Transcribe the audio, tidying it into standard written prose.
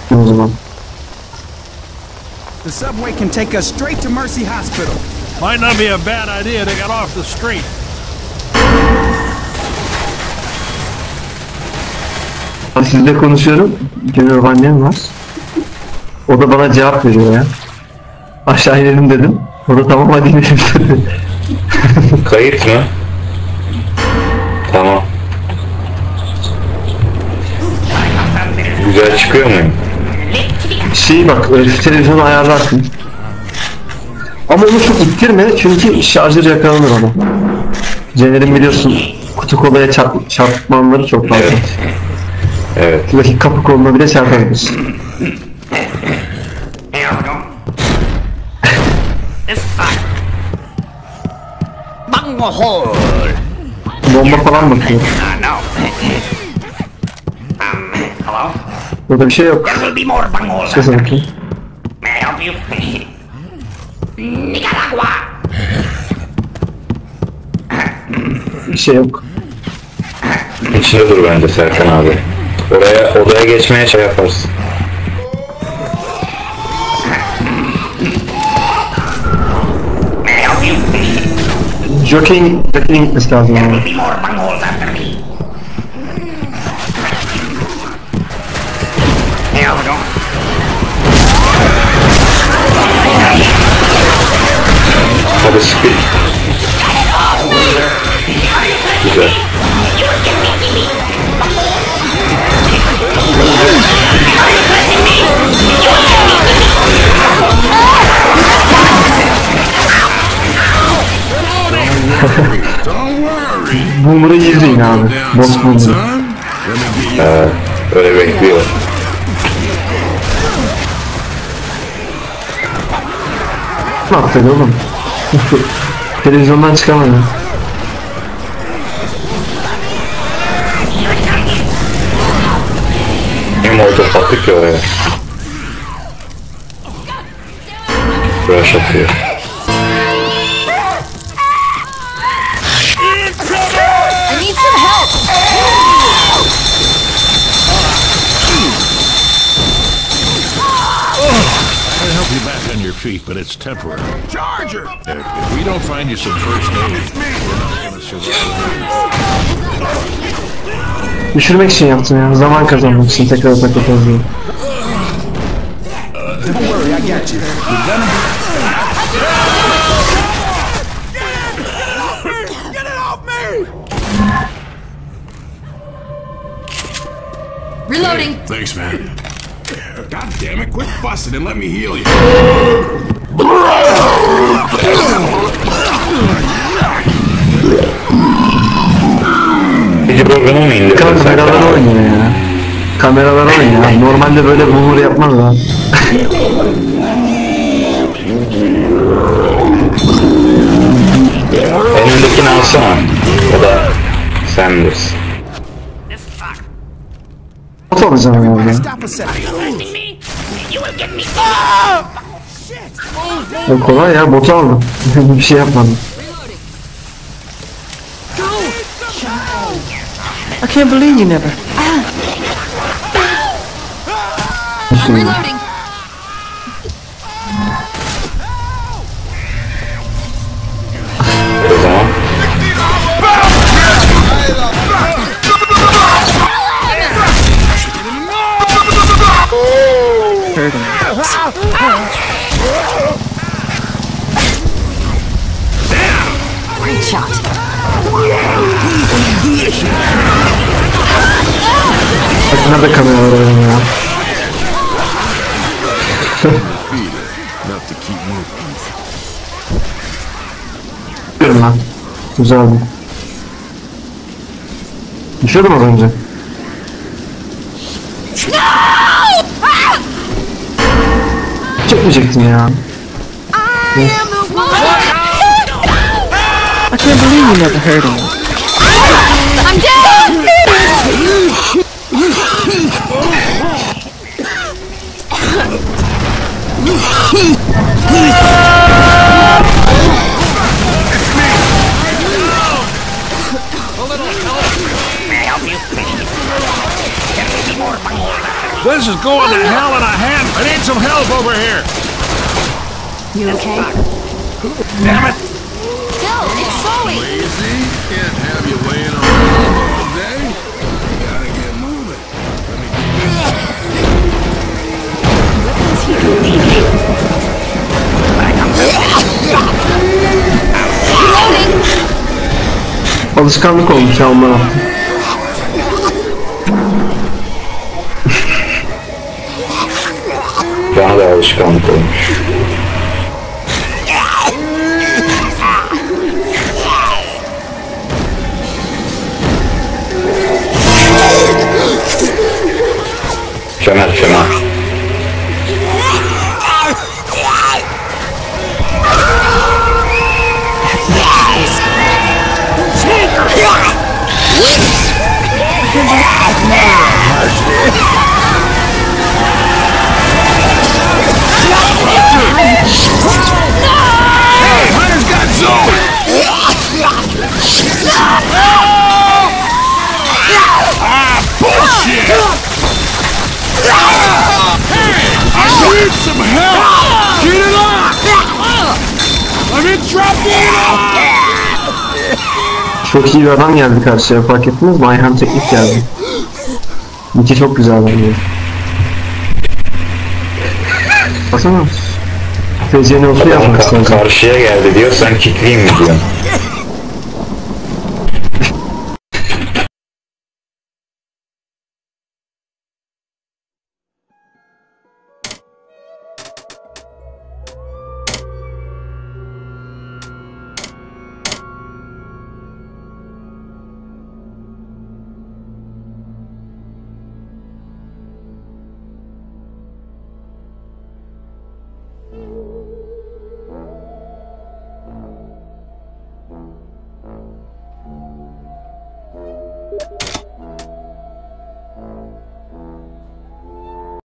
O zaman. The subway can take us straight to Mercy Hospital. Might not be a bad idea to get off the street. Sizle konuşuyorum. Gönül annem var. O da bana cevap veriyor ya. Aşağı inelim dedim. O da tamam hadi inelim dedi. Kayıt mı? Tamam. Güzel çıkıyor muyum? Bak şu televizyonu ayarlarsın. Ama onu çok ittirme çünkü şarjör yakalanır ona. Cener'in biliyorsun kutu kolaya çarpmanları çok fazla. Evet. Buradaki kapı koluna bile çarparız. Bomba falan bakıyor. Burada bir şey yok. Sesine bakayım. Bir şey yok. İçinde dur bence Serkan abi. Odaya geçmeye şey yaparsın. Jockey'in gitmesi lazım abi. Hadi speed. Güzel. Boomer'ı izleyin abi. Boss Boomer'ı. Öyle bekliyor. Ne yaptın oğlum? Televizyondan çıkamadı. Hem orada patlık ya oraya. Rush atıyor. Help you back on your feet, but it's temporary. Charger! If we don't find you some first aid, we're not gonna survive. Düşürmek için yaptım ya. Zaman kazanmak için tekrar takılacağız diye. Don't worry, I got you. You're gonna get it off me! Reloading. Thanks, man. God damn it, quit fussing and let me heal you. Peki programı mı indirdin? Kameralar oynuyor ya. Kameralar oynuyor. Normalde böyle boomer yapmaz lan. En öndekini alsana. O da sen bilirsin. Bot alacağım ya. Stop a second. O kolay ya, botu aldım. Bir şey yapmadım. I can't believe you never. I'm reloading. O zaman. Great shot. Bak nerede kameralar oynuyor ya. Enough to keep moving. Görün lan. Güzeldi. Düşüyordum az önce. Çekmeyecektin ya. Yes. I can't believe you never heard of me. I'm dead! May I help you? There may be more bunghole after me. This is going to hell in a hand. I need some help over here. You okay? Damn it. Bill, it's Zoe. Lazy? Can't have you laying around all day. Gotta get moving. Reloading. Alışkanlık olmuş ya onlara. Bana da alışkanlık olmuş. Çömel çömel. Hey, Hunter's got Zoe. Ah, bullshit. Hey, I need some help. Get it up. I'm in trouble. Çok iyi bir adam geldi karşıya, fark ettiniz mi? Ayhan teknik geldi. Niki çok güzel bence. Baksana. Feci'nin olsun yapmak istersen. Karşıya geldi diyor, sen kickleyeyim mi diyorsun?